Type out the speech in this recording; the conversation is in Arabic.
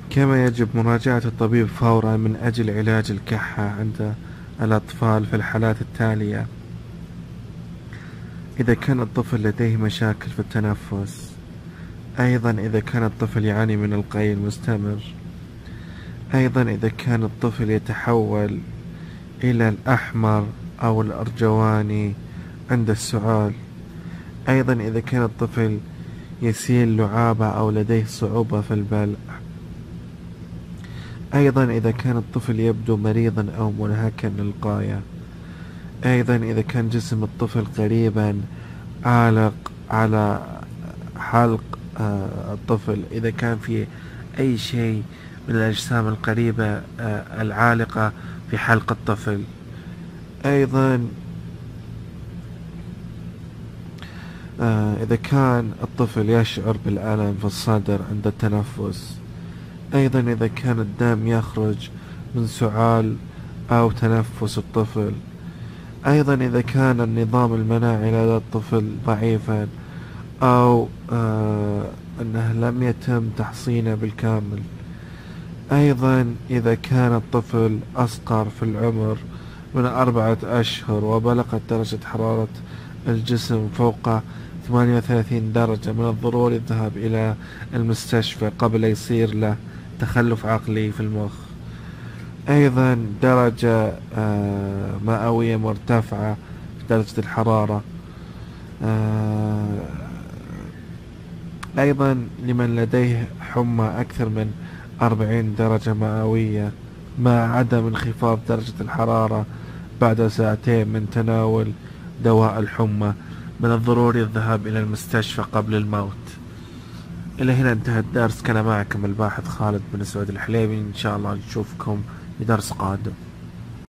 كما يجب مراجعة الطبيب فورا من أجل علاج الكحة عند الأطفال في الحالات التالية: إذا كان الطفل لديه مشاكل في التنفس، أيضا إذا كان الطفل يعاني من القيء المستمر، أيضا إذا كان الطفل يتحول إلى الأحمر أو الأرجواني عند السعال، أيضا إذا كان الطفل يسيل لعابة أو لديه صعوبة في البلع، أيضا إذا كان الطفل يبدو مريضا أو منهكا للغاية، أيضا إذا كان جسم الطفل قريبا عالق على حلق الطفل، إذا كان في أي شيء من الأجسام القريبة العالقة في حلق الطفل، أيضا إذا كان الطفل يشعر بالألم في الصدر عند التنفس، أيضا إذا كان الدم يخرج من سعال أو تنفس الطفل، أيضا إذا كان النظام المناعي لدى الطفل ضعيفا أو أنه لم يتم تحصينه بالكامل، أيضا إذا كان الطفل أصغر في العمر من 4 أشهر وبلغت درجة حرارة الجسم فوق 38 درجة، من الضروري الذهاب إلى المستشفى قبل يصير له تخلف عقلي في المخ. أيضا درجة مئوية مرتفعة في درجة الحرارة. أيضا لمن لديه حمى أكثر من 40 درجة مئوية مع عدم انخفاض درجة الحرارة بعد 2 ساعات من تناول دواء الحمى، من الضروري الذهاب إلى المستشفى قبل الموت. إلى هنا انتهى الدرس. كان معكم الباحث خالد بن سعود الحليمي. إن شاء الله نشوفكم في درس قادم.